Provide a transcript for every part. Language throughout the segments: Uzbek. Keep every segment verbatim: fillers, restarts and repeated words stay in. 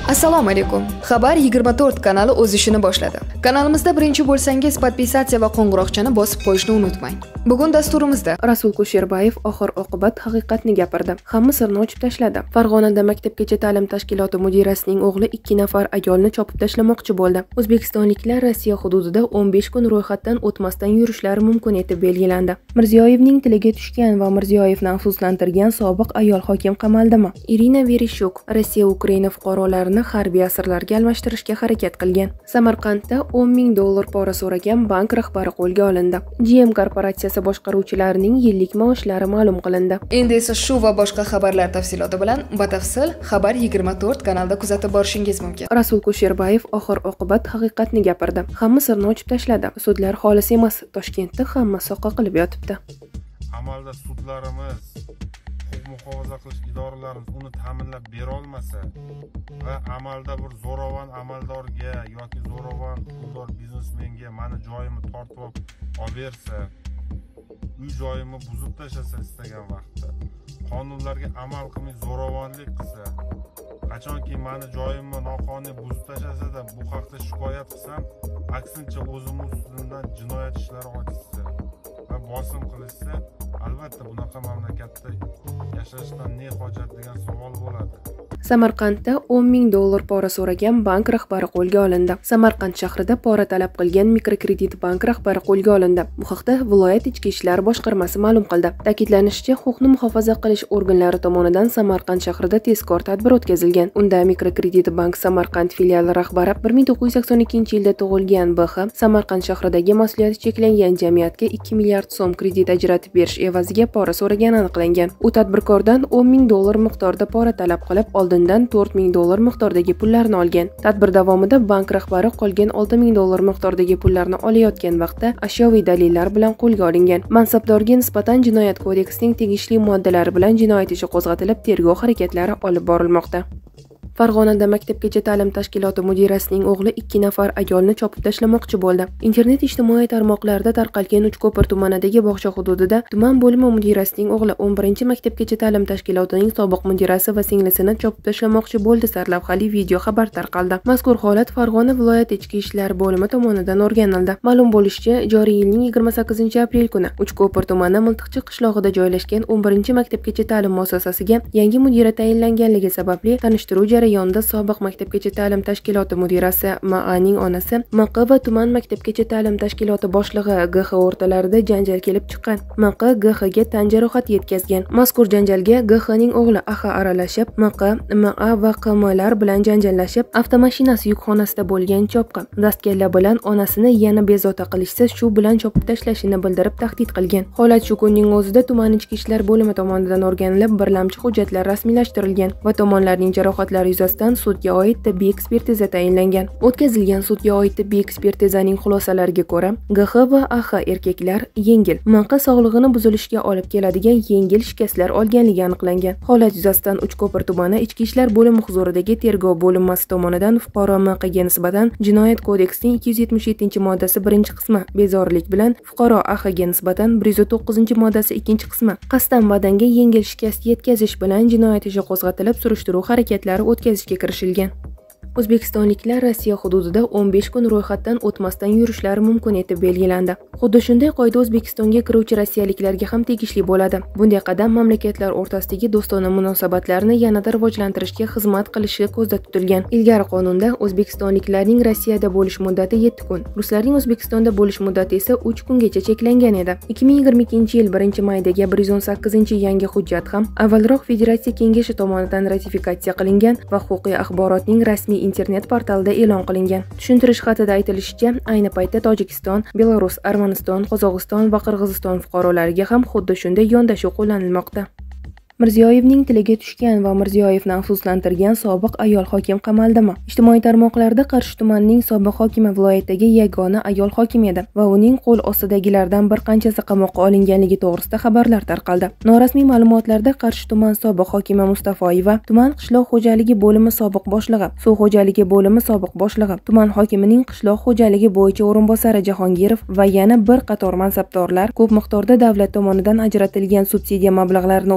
Assalomu alaykum. Xabar yigirma to'rt kanali o'z ishini boshladi. Kanalimizda birinchi bo'lsangiz, podpisatsiya va qo'ng'iroqchani bosib qo'yishni unutmang. Bugun dasturimizda Rasul Kusherbayev oxir-oqibat haqiqatni gapirdi. Hamma sirni ochib tashladi. Farg'onada maktabgacha ta'lim tashkiloti mudirasining o'g'li ikki nafar ayolni chopib tashlamoqchi bo'ldi. O'zbekistonliklar Rossiya hududida o'n besh kun ro'yxatdan o'tmasdan yurishlari mumkin etib belgilandi. Mirziyoyevning tiliga tushgan va Mirziyoyevni afsuslantirgan sobiq ayol hokim qamaldimi? Irina Vereshchuk Rossiya Ukraina fuqarolarini harbiy asirlarga almashtirishga harakat qilgan. Samarqandda o'n ming dollar pora so'ragan bank rahbari qo'lga olindi. G M korporatsiyasi boshqaruvchilarining yillik maoshlari ma'lum qilindi. Endi esa shu va boshqa xabarlar tafsiloti bilan batafsil Xabar yigirma to'rt kanalida kuzatib borishingiz mumkin. Rasul Kusherbayev oxir-oqibat haqiqatni gapirdi. Hamma sirni ochib tashladi. Sudlar xolis emas. Toshkentda hamma soqqa qilib yotibdi. Amalda sudlarimiz, huquq muhofaza qilish idoralarimiz uni ta'minlab bera olmasa va amalda bir zo'ravon amaldorga yoki zo'ravon puldor biznesmenga mani joyimni tortib olib bersa, uy joyimni buzib tashlasa istagan vaqtda, qonunlarga amal qilmay zo'ravonlik qilsa, qachonki mani joyimni noqonuniy buzib tashlasa-da bu haqda shikoyat qilsam, aksincha o'zim ustidan jinoyat ishlari ochilsa va bosim qilishsa, albatta bunaqa mamlakatda yashashdan ne hojat degan savol bo'ladi. Samarqandda o'n ming dollar pora so'ragan bank rahbari qo'lga olindi. Samarqand shahrida pora talab qilgan mikrokredit bank rahbari qo'lga olindi. Bu haqda viloyat ichki ishlar boshqarmasi ma'lum qildi. Ta'kidlanishicha, huquqni muhofaza qilish organlari tomonidan Samarqand shahrida tezkor tadbir o'tkazilgan. Unda mikrokredit bank Samarqand filiali rahbari bir ming to'qqiz yuz sakson ikkinchi yilda tug'ilgan B X Samarqand shahridagi mas'uliyati cheklangan jamiyatga ikki milliard so'm kredit ajratib berish evaziga pora so'ragani aniqlangan. U tadbirkordan o'n ming dollar miqdorida pora talab qilib, oldindan to'rt ming dollar miqdordagi pullarni olgan. Tadbir davomida bank rahbari qolgan olti ming dollar miqdordagi pullarni olayotgan vaqtda ashyoviy dalillar bilan qo'lga olingan. Mansabdorga nisbatan jinoyat kodeksining tegishli moddalari bilan jinoyat ishi qo'zg'atilib, tergov harakatlari olib borilmoqda. Farg'onada maktabgacha ta'lim tashkiloti mudirasining o'g'li ikki nafar ayolni chopib tashlamoqchi bo'ldi. Internet ijtimoiy tarmoqlarda tarqalgan Uchko'pir tumanidagi bog'cha hududida tuman bo'limi mudirasining o'g'li o'n birinchi maktabgacha ta'lim tashkilotining sobiq mudirasi va singlisini chopib tashlamoqchi bo'ldi sarlavhali video xabar tarqaldi. Mazkur holat Farg'ona viloyat ichki ishlar bo'limi tomonidan o'rganildi. Ma'lum bo'lishicha, joriy yilning yigirma sakkizinchi aprel kuni Uchko'pir tumani Miltiqchi qishlog'ida joylashgan o'n birinchi maktabgacha ta'lim muassasasiga yangi mudira tayinlanganligi sababli tanishtiruv jarayonida sobiq maktabgacha ta'lim tashkiloti mudirasi M A ning onasi M Q va tuman maktabgacha ta'lim tashkiloti boshlig'i G X o'rtalarida janjal kelib chiqqan. M Q G X ga tan jarohati yetkazgan. Mazkur janjalga G X ning o'g'li A X aralashib, M Q, M A va Q M lar bilan janjallashib, avtomashinasi yukxonasida bo'lgan chopqi dastkalla bilan onasini yana bezovta qilishsa, shu bilan chopib tashlashini bildirib tahdid qilgan. Holat shu kunning o'zida tuman ichki ishlar bo'limi tomonidan o'rganilib, birlamchi hujjatlar rasmiylashtirilgan va tomonlarning jarohatlari yuzasidan sudga oid tibbiy ekspertiza tayinlangan. O'tkazilgan sudga oid tibbiy ekspertizaning xulosalariga ko'ra, G X va A X erkaklar yengil, M Q sog'lig'ini buzilishiga olib keladigan yengil shikastlar olganligi aniqlangan. Holat yuzasidan Uchko'pir tumani ichki ishlar bo'limi huzuridagi tergov bo'linmasi tomonidan fuqaro M Q ga nisbatan jinoyat kodeksining ikki yuz yetmish yettinchi moddasi birinchi qismi bezorilik bilan, fuqaro A X ga nisbatan bir yuz to'qqizinchi moddasi ikkinchi qismi qasddan badanga yengil shikast yetkazish bilan jinoyat ishi qo'zg'atilib, surishtiruv harakatlari o'tkazishga kirishilgan. O'zbekistonliklar Rossiya hududida o'n besh kun ro'yxatdan o'tmasdan yurishlari mumkin etib belgilandi. Xuddi shunday qoida O'zbekistonga kiruvchi rossiyaliklarga ham tegishli bo'ladi. Bunday qadam mamlakatlar o'rtasidagi do'stona munosabatlarni yanada rivojlantirishga xizmat qilishi ko'zda tutilgan. Ilgari qonunda o'zbekistonliklarning Rossiyada bo'lish muddati yetti kun, ruslarning O'zbekistonda bo'lish muddati esa uch kungacha cheklangan edi. ikki ming yigirma ikkinchi yil birinchi maydagi bir yuz o'n sakkizinchi yangi hujjat ham avvalroq Federatsiya Kengashi tomonidan ratifikatsiya qilingan va huquqiy axborotning rasmiy internet portalida e'lon qilingan. Tushuntirish xatida aytilishicha, ayni paytda Tojikiston, Belarus, Armaniston, Qozog'iston va Qirg'iziston fuqarolariga ham xuddi shunday yondashuv qo'llanilmoqda. Mirziyoyevning tiliga tushgan va Mirziyoyevni afsuslantirgan sobiq ayol hokim qamaldimi? Ijtimoiy tarmoqlarda Qarshi tumanining sobiq hokimi viloyatdagi yagona ayol hokim edi va uning qo'l ostidagilardan bir qanchasi qamoqqa olinganligi to'g'risida xabarlar tarqaldi. Norasmiy ma'lumotlarda Qarshi tuman sobiq hokimi Mustafoyeva, tuman qishloq xo'jaligi bo'limi sobiq boshlig'i, suv xo'jaligi bo'limi sobiq boshlig'i, tuman hokimining qishloq xo'jaligi bo'yicha o'rinbosari Jahongirov va yana bir qator mansabdorlar ko'p miqdorda davlat tomonidan ajratilgan subsidiya mablag'larini o'zlashtirgan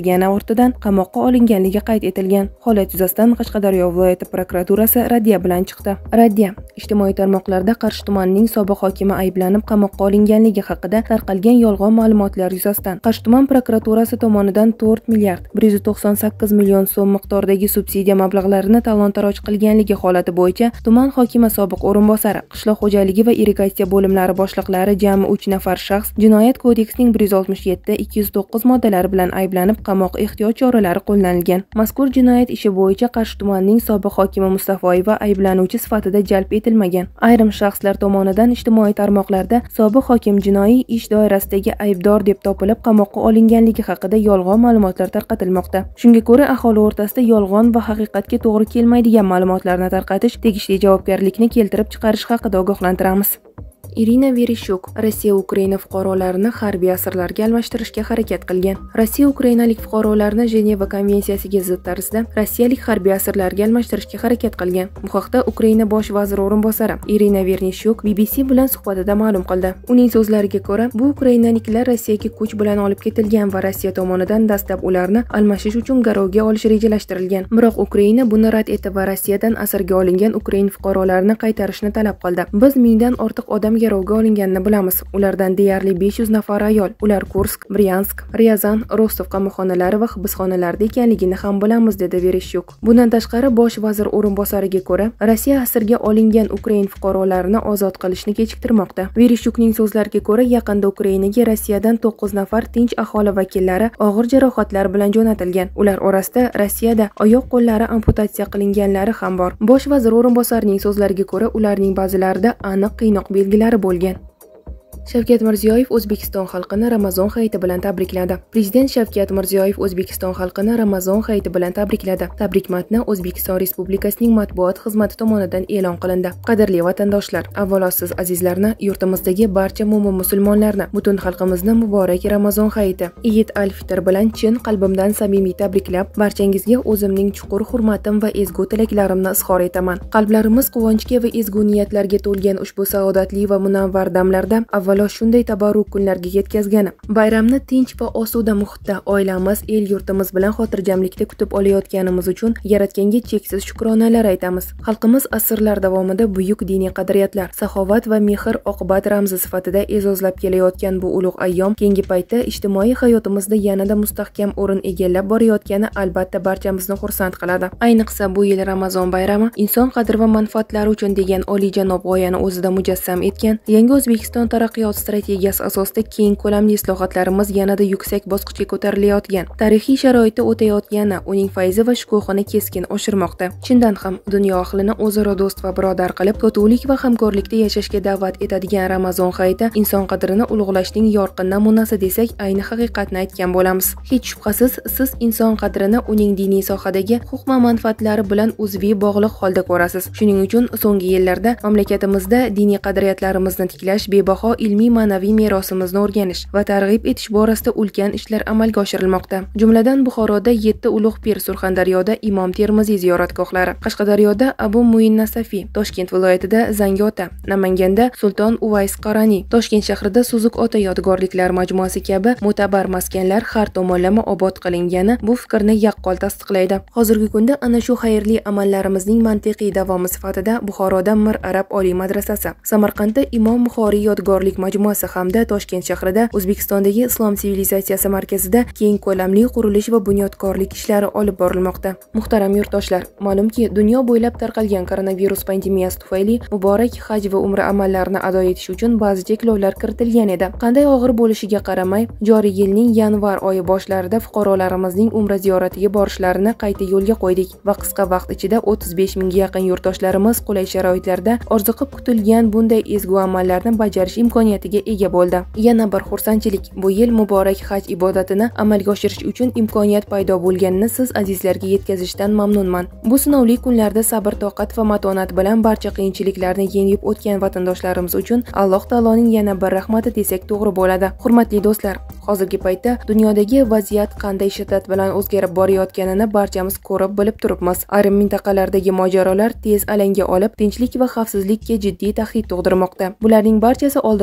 o'tirgani ortidan qamoqqa olinganligi qayd etilgan. Holat yuzasidan Qashqadaryo viloyati prokuraturasi raddiya bilan chiqdi. Raddiya: ijtimoiy tarmoqlarda Qarshi tumanining sobiq hokimi ayblanib qamoqqa olinganligi haqida tarqalgan yolg'on ma'lumotlar yuzasidan Qarshi tuman prokuraturasi tomonidan to'rt milliard bir yuz to'qson sakkiz million so'm miqdoridagi subsidiya mablag'larini talon-taroj qilganligi holati bo'yicha tuman hokimi sobiq o'rinbosari, qishloq xo'jaligi va irrigatsiya bo'limlari boshliqlari jami uch nafar shaxs Jinoyat kodeksining bir yuz oltmish yetti ikki yuz to'qqiz moddalari bilan ayblanib qamoq ehtiyot choralari qo'llanilgan. Mazkur jinoyat ishi bo'yicha Qarshi tumanining sobiq hokimi Mustafoyeva ayblanuvchi sifatida jalb etilmagan. Ayrim shaxslar tomonidan ijtimoiy tarmoqlarda sobiq hokim jinoiy ish doirasidagi aybdor deb topilib qamoqqa olinganligi haqida yolg'on ma'lumotlar tarqatilmoqda. Shunga ko'ra, aholi o'rtasida yolg'on va haqiqatga to'g'ri kelmaydigan ma'lumotlarni tarqatish tegishli javobgarlikni keltirib chiqarish haqida ogohlantiramiz. Irina Vereshchuk Rossiya Ukraina fuqarolarini harbiy asirlarga almashtirishga harakat qilgan. Rossiya ukrainalik fuqarolarni Jeneva konvensiyasiga zid tarzda rossiyalik harbiy asirlarga almashtirishga harakat qilgan. Bu haqda Ukraina bosh vaziri o'rinbosari Irina Vereshchuk B B C bilan suhbatida ma'lum qildi. Uning so'zlariga ko'ra, bu ukrainaliklar Rossiyaga kuch bilan olib ketilgan va Rossiya tomonidan dastlab ularni almashish uchun garovga olish rejalashtirilgan. Biroq Ukraina buni rad etdi va Rossiyadan asirga olingan ukrain fuqarolarini qaytarishni talab qildi. Biz mingdan ortiq odam garovga olinganini bilamiz. Ulardan deyarli besh yuz nafar ayol. Ular Kursk, Bryansk, Ryazan, Rostov qamoqxonalari va hibsxonalarida ekanligini ham bilamiz, dedi Vereshchuk. Bundan tashqari, bosh vazir o'rinbosariga ko'ra, Rossiya asirga olingan ukrain fuqarolarini ozod qilishni kechiktirmoqda. Vereshchukning so'zlariga ko'ra, yaqinda Ukrainaga Rossiyadan to'qqiz nafar tinch aholi vakillari og'ir jarohatlar bilan jo'natilgan. Ular orasida Rossiyada oyoq-qo'llari amputatsiya qilinganlari ham bor. Bosh vazir o'rinbosarining so'zlariga ko'ra, ularning ba'zilarida aniq qiynoq belgilari bo'lgan. Shavkat Mirziyoyev O'zbekiston xalqini Ramazon hayiti bilan tabrikladi. Prezident Shavkat Mirziyoyev O'zbekiston xalqini Ramazon hayiti bilan tabrikladi. Tabrik matni O'zbekiston Respublikasining matbuot xizmati tomonidan e'lon qilindi. Qadrli vatandoshlar, avvalo siz azizlarni, yurtimizdagi barcha mo'min musulmonlarni, butun xalqimizni muborak Ramazon hayiti, Eid al-Fitr bilan chin qalbimdan samimiy tabriklab, barchangizga o'zimning chuqur hurmatim va ezgu tilaklarimni izhor etaman. Qalblarimiz quvonchga va ezgu niyatlarga to'lgan ushbu saodatli va munavvar damlarda avvalo shunday tabarruk kunlarga yetkazgani, bayramni tinch va osuda muhitda oilamiz, el yurtimiz bilan xotirjamlikda kutib olayotganimiz uchun Yaratganga cheksiz shukronalar aytamiz. Xalqimiz asrlar davomida buyuk diniy qadriyatlar, saxovat va mehr oqibat ramzi sifatida e'zozlab kelayotgan bu ulug' ayyom keyingi paytda ijtimoiy hayotimizda yanada mustahkam o'rin egallab borayotgani albatta barchamizni xursand qiladi. Ayniqsa bu yil Ramazon bayrami inson qadr va manfaatlari uchun degan oliyjanob g'oyani o'zida mujassam etgan yangi O'zbekiston taraqqiyot strategiyasi asosida keng ko'lamli islohotlarimiz yanada yuksak bosqichga ko'tarilayotgan, tarixiy sharoitda o'tayotgani uning fayzi va shukuhini keskin oshirmoqda. Chindan ham dunyo ahlini o'zaro do'st va birodar qilib, totuvlik va hamkorlikda yashashga da'vat etadigan Ramazon hayiti inson qadrini ulug'lashning yorqin namunasi desak, ayni haqiqatni aytgan bo'lamiz. Hech shubhasiz, siz inson qadrini uning diniy sohadagi huquq va manfaatlari bilan uzviy bog'liq holda ko'rasiz. Shuning uchun so'nggi yillarda mamlakatimizda diniy qadriyatlarimizni tiklash, bebaho ilmiy ma'naviy merosimizni o'rganish va targ'ib etish borasida ulkan ishlar amalga oshirilmoqda. Jumladan Buxoroda yetti ulug' pir, Surxondaryoda Imom Termiziy ziyoratgohlari, Qashqadaryoda Abu Muin Nasafiy, Toshkent viloyatida Zangiota, Namanganda Sulton Uvays Qaraniy, Toshkent shahrida Suzuk ota yodgorliklar majmuasi kabi mo'tabar maskanlar har tomonlama obod qilingani bu fikrni yaqqol tasdiqlaydi. Hozirgi kunda ana shu xayrli amallarimizning mantiqiy davomi sifatida Buxoroda Mir Arab oliy madrasasi, Samarqandda Imom Buxoriy yodgorlik majmuasi hamda Toshkent shahrida O'zbekistondagi Islom sivilizatsiyasi markazida keng ko'lamli qurilish va bunyodkorlik ishlari olib borilmoqda. Muhtaram yurtdoshlar, ma'lumki, dunyo bo'ylab tarqalgan koronavirus pandemiyasi tufayli muborak haj va umra amallarini ado etish uchun ba'zi cheklovlar kiritilgan edi. Qanday og'ir bo'lishiga qaramay, joriy yilning yanvar oyi boshlarida fuqarolarimizning umra ziyoratiga borishlarini qayta yo'lga qo'ydik va qisqa vaqt ichida o'ttiz besh mingga yaqin yurtdoshlarimiz qulay sharoitlarda orziqib kutilgan bunday ezgu amallarni bajarish imkoniyatiga ega bo'ldi. Yana bir xursandchilik, bu yil muborak haj ibodatini amalga oshirish uchun imkoniyat paydo bo'lganini siz azizlarga yetkazishdan mamnunman. Bu sinovli kunlarda sabr, toqat va matonat bilan barcha qiyinchiliklarni yengib o'tgan vatandoshlarimiz uchun Alloh taoloning yana bir rahmati desak to'g'ri bo'ladi. Hurmatli do'stlar, hozirgi paytda dunyodagi vaziyat qanday shiddat bilan o'zgarib borayotganini barchamiz ko'rib bilib turibmiz. Ayrim mintaqalardagi mojarolar tez alanga olib, tinchlik va xavfsizlikka jiddiy tahdid tug'dirmoqda. Bularning barchasi oldimiz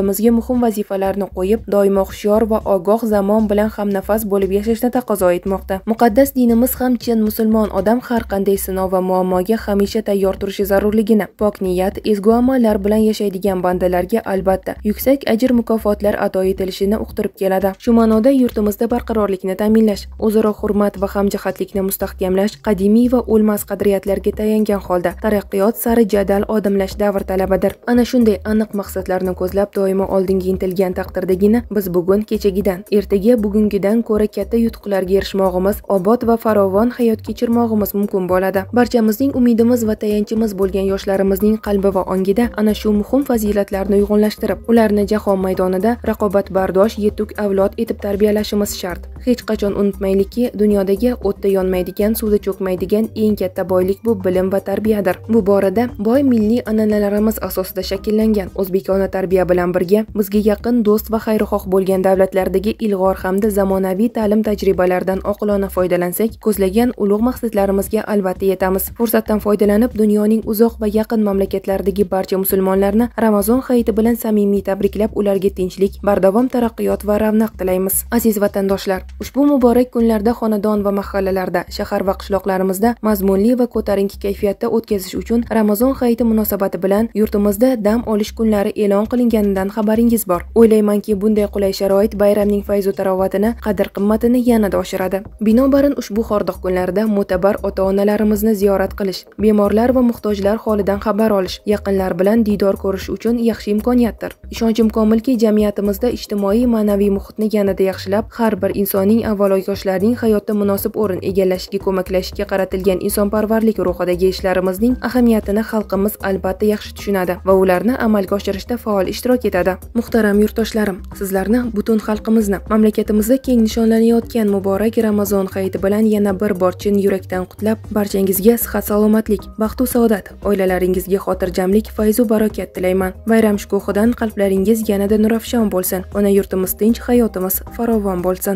oldimizga muhim vazifalarni qo'yib, doimo hushyor va ogoh, zamon bilan hamnafas bo'lib yashashni taqozo etmoqda. Muqaddas dinimiz ham chin musulmon odam har qanday sinov va muammoga hamisha tayyor turishi zarurligini, pok niyat, ezgu amallar bilan yashaydigan bandalarga albatta yuksak ajr mukofotlar ato etilishini uqtirib keladi. Shu ma'noda yurtimizda barqarorlikni ta'minlash, o'zaro hurmat va hamjihatlikni mustahkamlash qadimiy va o'lmas qadriyatlarga tayangan holda taraqqiyot sari jadal odimlash davr talabidir. Ana shunday aniq maqsadlarni ko'zlab doimo oldinga intilgan taqdirdagina biz bugun kechagidan, ertaga bugungidan ko'ra katta yutuqlarga erishmog'imiz, obod va farovon hayot kechirmog'imiz mumkin bo'ladi. Barchamizning umidimiz va tayanchimiz bo'lgan yoshlarimizning qalbi va ongida ana shu muhim fazilatlarni uyg'unlashtirib, ularni jahon maydonida raqobatbardosh yetuk avlod etib tarbiyalashimiz shart. Hech qachon unutmaylikki, dunyodagi o'tda yonmaydigan, suvda cho'kmaydigan eng katta boylik bu bilim va tarbiyadir. Bu borada boy milliy an'analarimiz asosida shakllangan o'zbekona tarbiya bilan birga bizga yaqin do'st va xayrixoh bo'lgan davlatlardagi ilg'or hamda zamonaviy ta'lim tajribalaridan oqilona foydalansak, ko'zlagan ulug' maqsadlarimizga albatta yetamiz. Fursatdan foydalanib, dunyoning uzoq va yaqin mamlakatlaridagi barcha musulmonlarni Ramazon hayiti bilan samimiy tabriklab, ularga tinchlik, bardavom taraqqiyot va ravnaq tilaymiz. Aziz vatandoshlar, ushbu muborak kunlarda xonadon va mahallalarda, shahar va qishloqlarimizda mazmunli va ko'tarinki kayfiyatda o'tkazish uchun Ramazon hayiti munosabati bilan yurtimizda dam olish kunlari e'lon qilinganidan xabaringiz bor. O'ylaymanki, bunday qulay sharoit bayramning fayzu tarovatini, qadr-qimmatini yanada oshiradi. Binobarin ushbu hordiq kunlarda mo'tabar ota-onalarimizni ziyorat qilish, bemorlar va muhtojlar holidan xabar olish, yaqinlar bilan diydor ko'rish uchun yaxshi imkoniyatdir. Ishonchim komilki, jamiyatimizda ijtimoiy ma'naviy muhitni yanada yaxshilab, har bir insonning, avvalo yoshlarning hayotda munosib o'rin egallashiga ko'maklashishga qaratilgan insonparvarlik ruhidagi ishlarimizning ahamiyatini xalqimiz albatta yaxshi tushunadi va ularni amalga oshirishda faol ishtirok etadi. Muhtaram yurtdoshlarim, sizlarni, butun xalqimizni mamlakatimizda keng nishonlanayotgan muborak Ramazon hayiti bilan yana bir bor chin yurakdan qutlab, barchangizga sihat salomatlik, baxtu saodat, oilalaringizga xotirjamlik, fayzu barokat tilayman. Bayram shukuhidan qalblaringiz yanada nurafshon bo'lsin. Ona yurtimiz tinch, hayotimiz farovon bo'lsin.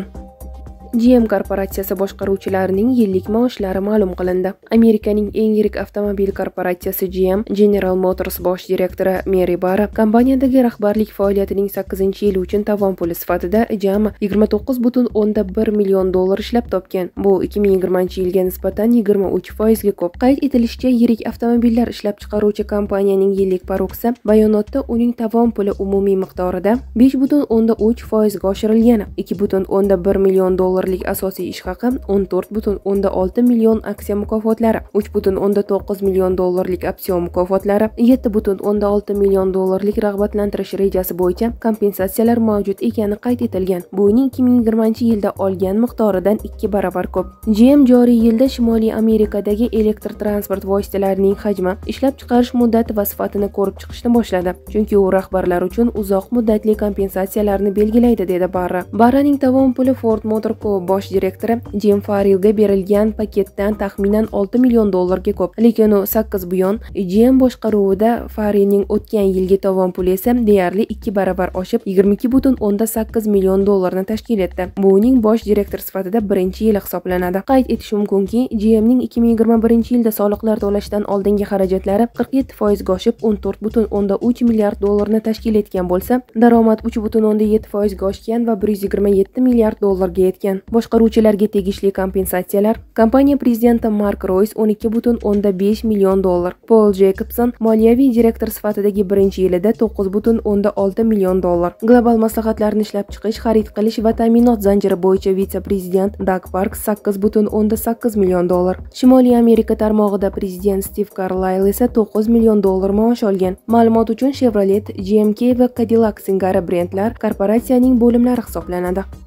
G M korporatsiyasi boshqaruvchilarining yillik maoshlari ma'lum qilindi. Amerikaning eng yirik avtomobil korporatsiyasi G M General Motors bosh direktori Mary Barra kompaniyadagi rahbarlik faoliyatining sakkizinchi yili uchun tovon puli sifatida jami yigirma to'qqiz butun o'ndan bir million dollar ishlab topgan. Bu ikki ming yigirmanchi yilga nisbatan yigirma uch foizga ko'p. Qayd etilishicha, yirik avtomobillar ishlab chiqaruvchi kompaniyaning yillik paroksi bayonotda uning tovon puli umumiy miqdorida besh butun o'ndan uch foizga oshirilgani, ikki butun o'ndan bir million dollar asosiy ish haqi, o'n to'rt butun o'ndan olti million aksiya mukofotlari, uch butun o'ndan to'qqiz million dollarlik opsion mukofotlari, yetti butun o'ndan olti million dollarlik rag'batlantirish rejasi bo'yicha kompensatsiyalar mavjud ekani qayd etilgan. Bu uning ikki ming yigirmanchi yilda olgan miqdoridan ikki barobar ko'p. G M joriy yilda Shimoliy Amerikadagi elektr transport vositalarining hajmi, ishlab chiqarish muddati va sifatini ko'rib chiqishni boshladi, chunki u rahbarlar uchun uzoq muddatli kompensatsiyalarni belgilaydi, dedi Barra. Barraning tovon puli Ford Motor Co bosh direktori Jim Farrellga berilgan paketdan taxminan olti million dollarga ko'p. Lekin u sakkiz buyon G M boshqaruvida Farrellning o'tgan yilgi tovon puli esa deyarli ikki barobar oshib, yigirma ikki butun o'ndan sakkiz million dollarni tashkil etdi. Bu uning bosh direktor sifatida birinchi yili hisoblanadi. Qayd etish mumkinki, G M'ning ikki ming yigirma birinchi yilda soliqlar to'lashdan oldingi xarajatlari qirq yetti foizga oshib, o'n to'rt butun o'ndan uch milliard dollarni tashkil etgan bo'lsa, daromad uch butun o'ndan yetti foizga oshgan va bir yuz yigirma yetti milliard dollarga yetgan. Boshqaruvchilarga tegishli kompensatsiyalar: kompaniya prezidenti Mark Roys o'n ikki butun o'ndan besh million dollar, Paul Jacobson moliyaviy direktor sifatidagi birinchi yilida to'qqiz butun o'ndan olti million dollar, global maslahatlarni ishlab chiqish, xarid qilish va ta'minot zanjiri bo'yicha vitse-prezident Doug Parks sakkiz butun o'ndan sakkiz million dollar, Shimoliy Amerika tarmog'ida prezident Steve Carlisle esa to'qqiz million dollar maosh olgan. Ma'lumot uchun, Chevrolet, G M K va Cadillac singari brendlar korporatsiyaning bo'limlari hisoblanadi.